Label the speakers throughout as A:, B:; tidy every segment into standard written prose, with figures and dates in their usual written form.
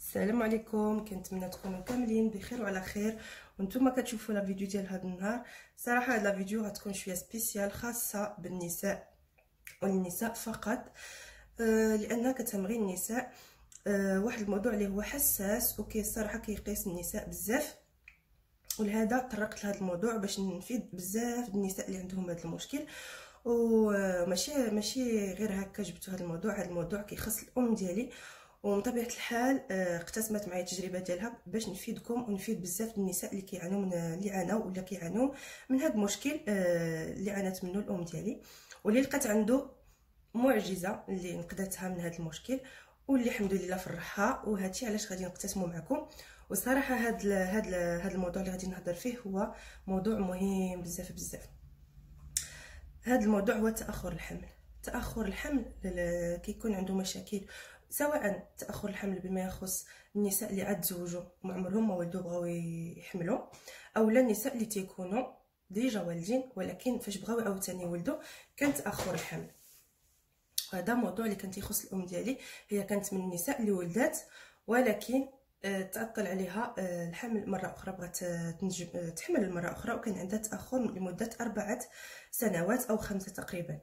A: السلام عليكم، كنتمنى تكونوا كاملين بخير وعلى خير. وانتم كتشوفوا لا فيديو ديال هذا النهار. صراحه هاد لا فيديو غتكون شويه سبيسيال خاصه بالنساء والنساء فقط، لانها كتهم النساء. واحد الموضوع اللي هو حساس الصراحه كيقيس النساء بزاف، ولهذا طرقت لهذا الموضوع باش نفيد بزاف النساء اللي عندهم هذا المشكل. وماشي غير هكا جبت هذا الموضوع كيخص الام ديالي، ومن طبيعه الحال اقتسمت معايا التجربه ديالها باش نفيدكم ونفيد بزاف النساء اللي كيعانوا اللي عانوا ولا كيعانوا من هذا المشكل اللي عانت منه الام ديالي، واللي لقات عنده معجزه اللي نقدتها من هذا المشكل، واللي الحمد لله فرحها. وهادشي علاش غادي نقتسمو معكم. وصراحه هذا الموضوع اللي غادي نهضر فيه هو موضوع مهم بزاف. هذا الموضوع هو تاخر الحمل كيكون عنده مشاكل، سواء تاخر الحمل بما يخص النساء اللي عاد تزوجوا وما عمرهم ما ولدوا بغاو يحملوا، اولا النساء اللي تيكونوا ديجا والدين ولكن فاش بغاو عاوتاني يولدوا كان تاخر الحمل. هذا موضوع اللي كان تيخص الام ديالي. هي كانت من النساء اللي ولدات ولكن تعطل عليها الحمل مره اخرى، بغات تحمل مره اخرى، وكان عندها تاخر لمده 4 سنوات او 5 تقريبا.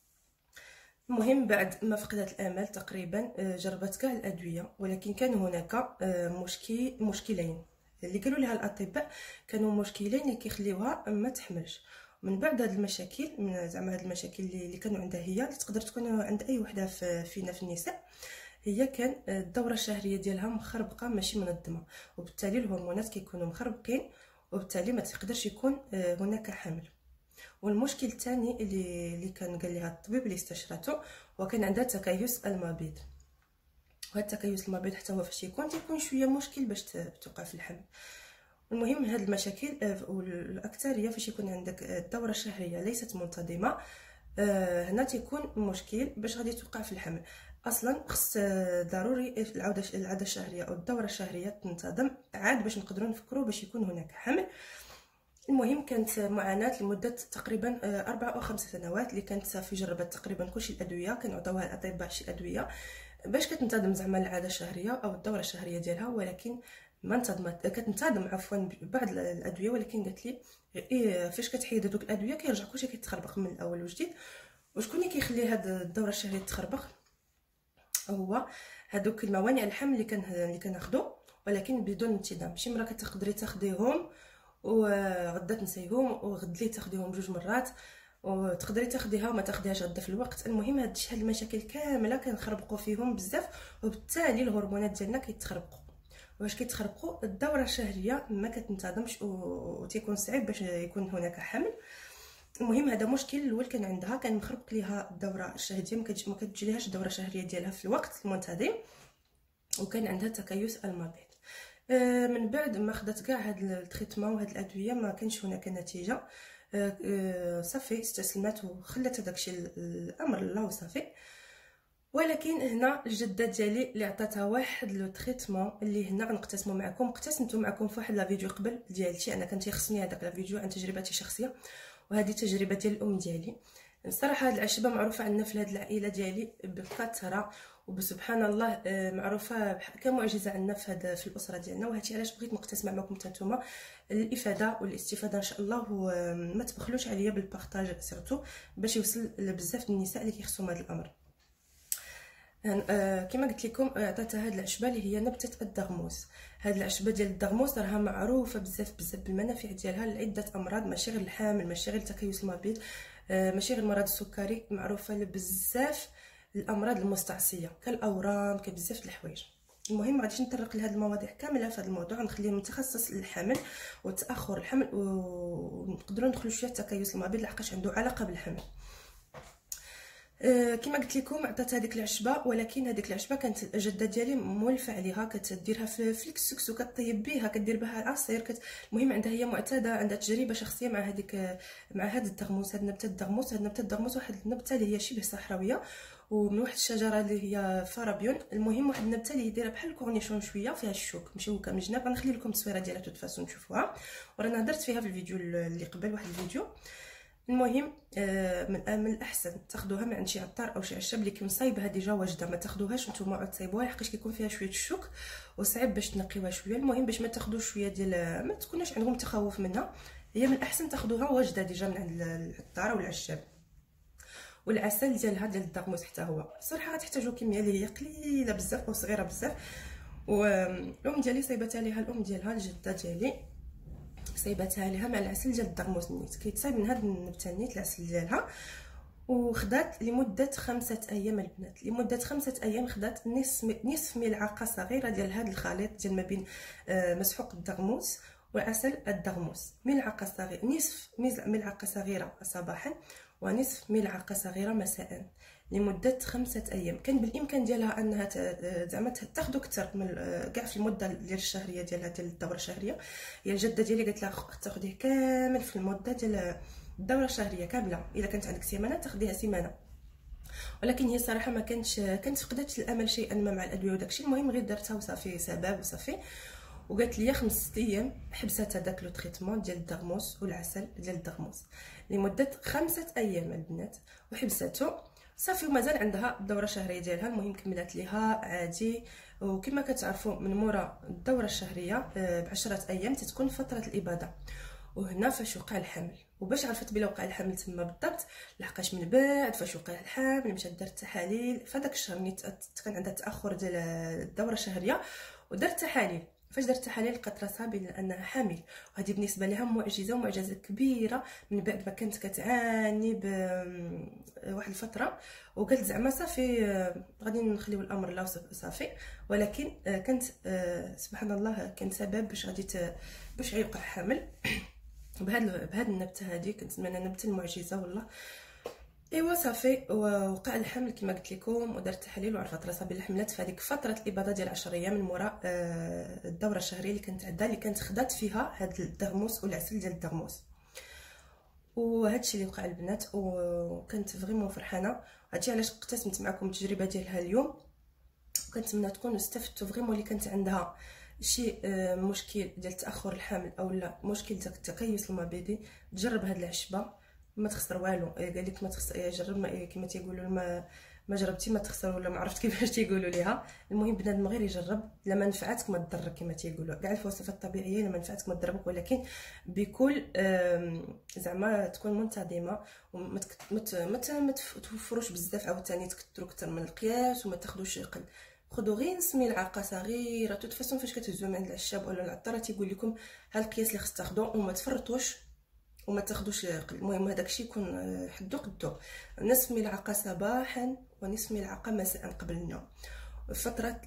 A: المهم بعد ما فقدت الامل تقريبا جربت كاع الادويه، ولكن كان هناك مشكلين اللي قالوا لها الاطباء، كانوا مشكلين اللي كيخليوها ما تحملش. من بعد هاد المشاكل، من زعما هاد المشاكل اللي كانوا عندها هي، اللي تقدر تكون عند اي وحده فينا في النساء، هي كان الدوره الشهريه ديالها مخربقه ماشي منظمه، وبالتالي الهرمونات كيكونوا مخربقين، وبالتالي ما تقدرش يكون هناك حمل. والمشكل الثاني اللي كان قال لها الطبيب اللي استشرته، وكان عندها تكيس المبيض. وهذا التكيس المبيض حتى هو فاش تيكون شويه مشكل باش توقع في الحمل. المهم هاد المشاكل والاكثريه فاش يكون عندك الدوره الشهريه ليست منتظمه، هنا تيكون مشكل باش غادي توقع في الحمل. اصلا خص ضروري العاده الشهريه او الدوره الشهريه تنتظم عاد باش نقدروا نفكروا باش يكون هناك حمل. المهم كانت معاناه لمده تقريبا 4 أو 5 سنوات، اللي كانت صافي جربت تقريبا كلشي الادويه، كنعطيوها الاطباء شي ادويه باش كتنتظم زعما العاده الشهريه او الدوره الشهريه ديالها، ولكن ما انتظمت. كتنتظم عفوا بعض الادويه، ولكن قالت لي فاش كتحيد هذوك الادويه كيرجع كلشي كيتخربق من الاول وجديد. وشكون اللي كيخلي هاد الدوره الشهريه تتخربق؟ هو هذوك الموانع الحمل اللي كناخذو ولكن بدون انتظام. شي مره كتقدري تاخديهم وغدا تنسيهم، وغد لي تاخديهم 2 مرات، وتقدري تاخديها وما تاخديهاش غدا في الوقت. المهم هاد المشاكل كامله كنخربقوا فيهم بزاف، وبالتالي الهرمونات ديالنا كيتخربقوا. واش كيتخربقوا؟ الدوره الشهريه ما كتنتظمش وتيكون صعيب باش يكون هناك حمل. المهم هذا مشكل الاول كان عندها، كان مخربق ليها الدوره الشهريه، ما كتجيلهاش الدوره الشهريه ديالها في الوقت المنتظم، وكان عندها تكيس المبيض. من بعد ما خدات كاع هاد التريتمون وهاد الادويه ما كانش هناك نتيجه. صافي استسلمت وخلات هداكشي الامر لله وصافي. ولكن هنا الجده ديالي اللي عطاتها واحد لو تريتمون اللي هنا غنقتسمو معكم. قتسمتو معكم في واحد لا فيديو قبل ديالتي، انا كان تيخصني هذاك لا فيديو عن تجربتي الشخصيه، وهذه تجربه ديال الام ديالي. الصراحه هاد العشبه معروفه عندنا في هاد العائله ديالي بكثره، وبسبحان الله معروفه كمعجزه عندنا في الاسره ديالنا. وهادشي علاش بغيت نقتسم معكم نتوما الافاده والاستفاده ان شاء الله، وما تبخلوش عليا بالبارطاج سيرتو باش يوصل لبزاف النساء اللي كيخصهم هذا الامر. كما قلت لكم عطاتها هاد العشبه اللي هي نبته الدغموس. هاد العشبه ديال الدغموس راها معروفه بزاف بالمنافع ديالها لعده امراض، ماشي غير الحامل، ماشي غير تكيس المبيض، ماشي غير مرض السكري، معروفه لبزاف الامراض المستعصيه كالاورام كبزاف د الحوايج. المهم ما غاديش نطرق لهاد المواضيع كامله في هذا الموضوع، نخليه متخصص للحمل وتاخر الحمل، ونقدروا ندخلوا شويه تكيس المبيض لحقاش عنده علاقه بالحمل. كما قلت لكم عطات هذيك العشبه، ولكن هذيك العشبه كانت الجده ديالي مولفه عليها، كتديرها في الكسكس وكطيب بها، كدير بها العصير المهم عندها هي معتاده، عندها تجربه شخصيه مع هذا الدغموس، هذه نبته الدغموس واحد النبته اللي هي شبه صحراويه، ومن واحد الشجره اللي هي فارابيون. المهم واحد النبته اللي دايره بحال الكورنيشون شويه، فيها الشوك مشوكه من الجناب. غنخلي لكم التصويره ديالها توت فاسون تشوفوها، ورانا هضرت فيها في الفيديو اللي قبل، واحد الفيديو. المهم من الاحسن تاخذوها من عند شي عطار او شي عشاب اللي كيصايبها ديجا واجده، ما تاخذوهاش نتوما عاد تصايبوها حقاش كيكون فيها شويه الشوك وصعيب باش تنقيوها شويه. المهم باش ما تاخذوش شويه ديال ما تكونوش عندكم تخوف منها، هي من الاحسن تاخذوها واجده ديجا من عند العطار او العشاب. والعسل ديالها ديال الدغموس حتى هو صراحه غتحتاجوا كميه اللي هي قليله بزاف او صغيره بزاف. والام ديالي صايبتها ليها، الام ديالها الجده ديالي صايبتها ليها مع العسل ديال الدغموس النيت، كيتصايب من هاد النبته النيت العسل ديالها. وخدات لمده 5 ايام البنات، لمده 5 ايام خدات نصف ملعقه صغيره ديال هذا الخليط ديال ما بين مسحوق الدغموس وعسل الدغموس، ملعقه صغيره، نصف ملعقه صغيره صباحا ونصف ملعقه صغيره مساء لمده 5 ايام. كان بالامكان ديالها انها زعما تاخذ اكثر من كاع في المده ديال الشهريه ديالها ديال الدوره الشهريه. هي الجده ديالي قالت لها تاخذيه كامل في المده ديال الدوره الشهريه كامله، الا كانت عندك سيمانه تاخذيها سيمانه. ولكن هي صراحه ما كانت فقدت الامل شيئا ما مع الادويه وداكشي. المهم غير درتها وصافي سبب وصافي. وقالت لي 5 ايام حبست هذاك لو تريتمون ديال الدغموس والعسل ديال الدغموس لمده 5 ايام البنات، وحبسته صافي ومازال عندها الدوره الشهريه ديالها. المهم كملت ليها عادي. وكما كتعرفوا من مورا الدوره الشهريه ب10 ايام تتكون فتره الاباضه، وهنا فاش وقع الحمل. وباش عرفت بلا وقع الحمل تما بالضبط لحقاش من بعد فاش وقع الحمل مشات دارت تحاليل فداك الشهر نيت كان عندها تاخر ديال الدوره الشهريه، ودارت تحاليل. فاش درت تحاليل لقات راسها بانها حامل، وهذه بالنسبه لها معجزه ومعجزه كبيره من بعد ما كانت كتعاني بواحد الفتره. وقالت زعما صافي غادي نخليو الامر لا صافي. ولكن كانت سبحان الله كان سبب باش يوقع حمل بهاد النبته هذه كنسميها نبته المعجزه والله. ايوا صافي وقع الحمل كما قلت لكم، ودرت تحاليل وعرفت راسها بلي حملت في هذيك فتره الاباضه ديال 10 ايام من مورا الدوره الشهريه اللي كانت عندها، اللي كانت خدات فيها هاد الدغموس والعسل ديال الدغموس. وهذا الشيء اللي وقع البنات، وكنت فريمون فرحانه. هادشي علاش اقتسمت معكم التجربه ديالها اليوم، وكنتمنى تكونوا استفدتوا فريمون. اللي كانت عندها شي مشكل ديال تاخر الحمل او لا مشكل ديال التكيس المبيضي تجرب هاد العشبه، ما تخسر والو. قال لك ما تخسر، جرب كما تيقولوا ما جربتي ما تخسر، ولا ما عرفت كيفاش تيقولوا ليها. المهم بنادم غير يجرب، لا ما نفعتك ما تضرك كما تيقولوا. كاع الفلسفه الطبيعيه لا ما نفعتك ما تضربك، ولكن بكل زعما تكون منتظمه وما توفروش بزاف عاوتاني تكثروا اكثر من القياس، وما تاخذوش قل. خذوا غير نص ملعقه صغيره. توتفاصون فاش كتهزوا من عند العشاب ولا العطار تيقول لكم ها القياس اللي خص تاخذوه، وما تفرطوش وما تاخذوش قل. المهم هذاك الشيء يكون حدو قدو، نصف ملعقه صباحا ونصف ملعقه مساء قبل النوم فتره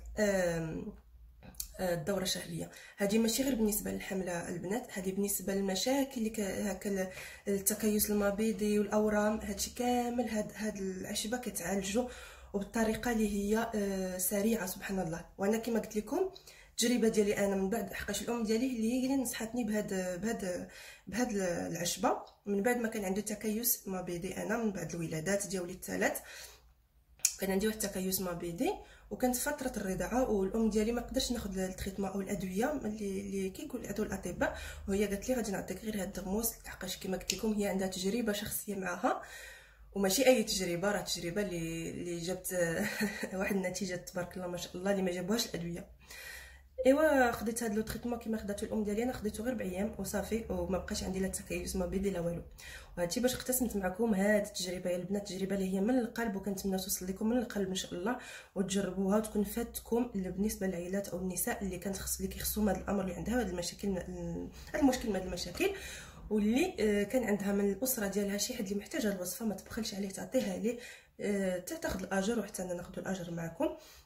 A: الدوره الشهريه. هذه ماشي غير بالنسبه للحمله البنات، هذه بالنسبه للمشاكل اللي هكا التكيس المبيضي والاورام. هادشي كامل هاد العشبه كتعالجو وبالطريقه اللي هي سريعه سبحان الله. وانا كما قلت لكم التجربه ديالي انا من بعد، حقاش الام ديالي اللي هي نصحتني بهاد العشبه من بعد ما كان عنده تكيس مبيضي. انا من بعد الولادات ديالي الثلاث كان عندي واحد التكيس مبيضي، وكانت فتره الرضاعه، والام ديالي ما قدرش ناخذ التريتمون او الادويه اللي كيقول يعطيو الاطباء، وهي قالت لي غادي نعطيك غير هاد الدغموس. حقاش كما قلت لكم هي عندها تجربه شخصيه معها، وماشي اي تجربه، راه تجربه اللي جابت واحد النتيجه تبارك الله ما شاء الله اللي ما جابوهاش الادويه. ايوا خديت هاد لو تريتمون كما خداتو الام ديالي، انا خديته غير ب4 وصافي، وما بقاش عندي لا تكيس مبيضي لا والو. وهادشي باش اقتسمت معكم هاد التجربه يا البنات، تجربه اللي هي من القلب، وكنتمنى توصل لكم من القلب ان شاء الله، وتجربوها وتكون فاتكم بالنسبه للعائلات او النساء اللي كيخصهم هذا الامر، اللي عندها هاد المشاكل، المشكل من هاد المشاكل، واللي كان عندها من الاسره ديالها شي حد اللي محتاج هاد الوصفه ما تبخلش عليه تعطيها ليه، تاخذ الاجر وحتى انا ناخذ الاجر معكم.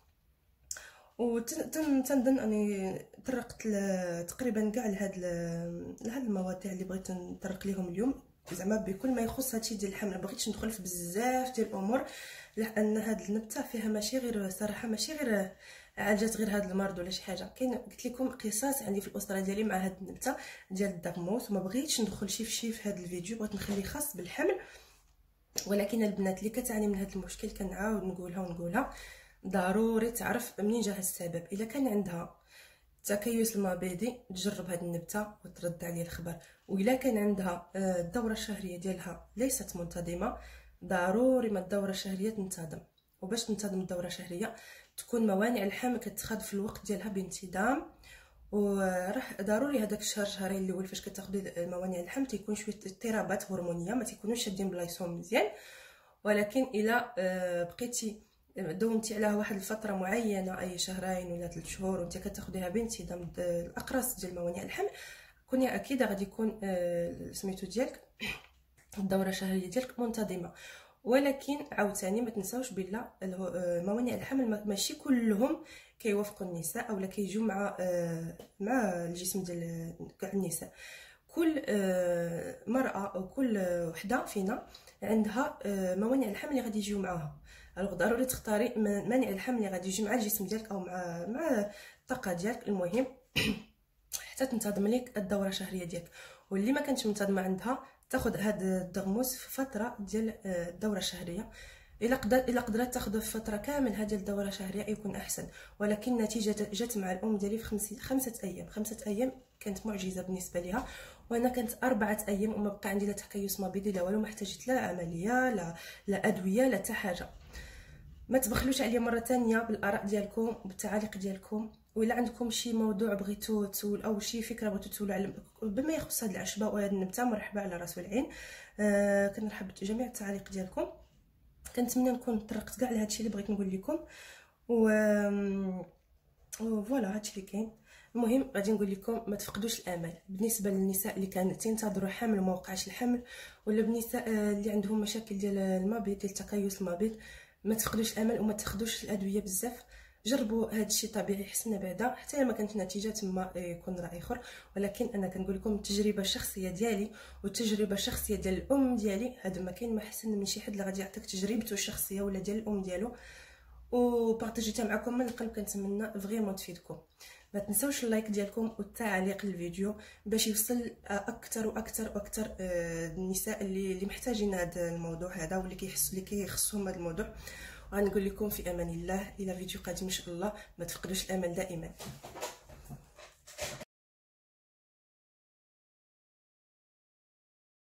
A: وتنظن اني طرقت تقريبا كاع لهاد المواضيع اللي بغيت نطرق ليهم اليوم، زعما بكل ما يخص هادشي ديال الحمل. ما بغيتش ندخل في بزاف ديال الامور، لان هاد النبته فيها ماشي غير صراحه ماشي غير عالجات غير هاد المرض ولا شي حاجه. كاين قلت لكم قصص عندي في الاسره ديالي مع هاد النبته ديال الدغموس، وما بغيتش ندخل في هاد الفيديو، بغيت نخليه خاص بالحمل. ولكن البنات اللي كتعاني من هاد المشكل كنعاود نقولها ضروري تعرف منين جا السبب. الا كان عندها التكيس المبيضي تجرب هذه النبته وترد عليا الخبر. والا كان عندها الدوره الشهريه ديالها ليست منتظمه، ضروري ما الدوره الشهريه تنتظم. وباش تنتظم الدوره الشهريه تكون موانع الحمل كتخاد في الوقت ديالها بانتظام. وراح ضروري هذاك الشهر شهرين الاول فاش كتاخدي موانع الحمل تيكون شويه اضطرابات هرمونيه، ما تيكونوش شادين بلايصهم مزيان. ولكن الا بقيتي دومتي عليها واحد الفتره معينه، اي شهرين ولا 3 شهور، وانت كتاخديها بانتظام الاقراص ديال موانع الحمل، كوني اكيد غادي يكون سميتو ديالك الدوره الشهريه ديالك منتظمه. ولكن عاوتاني ما تنساوش بلا موانع الحمل ماشي كلهم كيوافقوا النساء اولا كيجيو مع الجسم ديال كاع النساء. كل مرأة او كل وحده فينا عندها موانع الحمل اللي غادي يجيو معاها. الوغ ضروري تختاري مانع الحمل اللي غادي يجي مع الجسم ديالك او مع الطاقه ديالك. المهم حتى تنتظم لك الدوره الشهريه ديالك. واللي ما كانتش منتظمه عندها تاخذ هذا الدغموس في فتره ديال الدوره الشهريه. الا قدرت تاخذه في فتره كامل هذه الدوره الشهريه يكون احسن. ولكن النتيجه جات مع الام ديالي في 5 ايام. 5 ايام كانت معجزه بالنسبه ليها، وانا كانت 4 ايام وما بقى عندي لا تكيس مبيضي لا والو، ما احتاجت لا عمليه لا ادويه لا حتى حاجه. ما تبخلوش عليا مره ثانيه بالاراء ديالكم وبالتعاليق ديالكم. وإلا عندكم شي موضوع بغيتو تسول او شي فكره بغيتو تسولوا على بما يخص هاد العشبه وهاد النبته، مرحبا على راس والعين. كنرحب بجميع التعاليق ديالكم. كنتمنى نكون طرقت كاع لهادشي اللي بغيت نقول لكم. فوالا هادشي اللي كاين. المهم غادي نقول لكم ما تفقدوش الامل بالنسبه للنساء اللي كانت تنتظروا حمل وما وقعش الحمل، ولا بالنساء اللي عندهم مشاكل ديال المبيض ديال تكيس المبيض. ما تفقدوش الامل وما تاخذوش الادويه بزاف. جربوا هذا الشيء طبيعي حسنا بعدا حتى ما كانت نتيجه تما يكون راي اخر. ولكن انا كنقول لكم التجربه الشخصيه ديالي والتجربه الشخصيه ديال الام ديالي. هذا ما كاين ما احسن من شي حد اللي غادي يعطيك تجربته الشخصيه ولا ديال الام ديالو وبارطاجيتها معكم من القلب. كنتمنى فريمون تفيدكم. ما تنساوش اللايك ديالكم والتعليق للفيديو باش يوصل اكثر واكثر واكثر النساء اللي محتاجين هذا الموضوع هذا واللي كيخصهم هذا الموضوع. وغنقول لكم في امان الله الى فيديو قادم ان شاء الله. ما تفقدوش الامل دائما.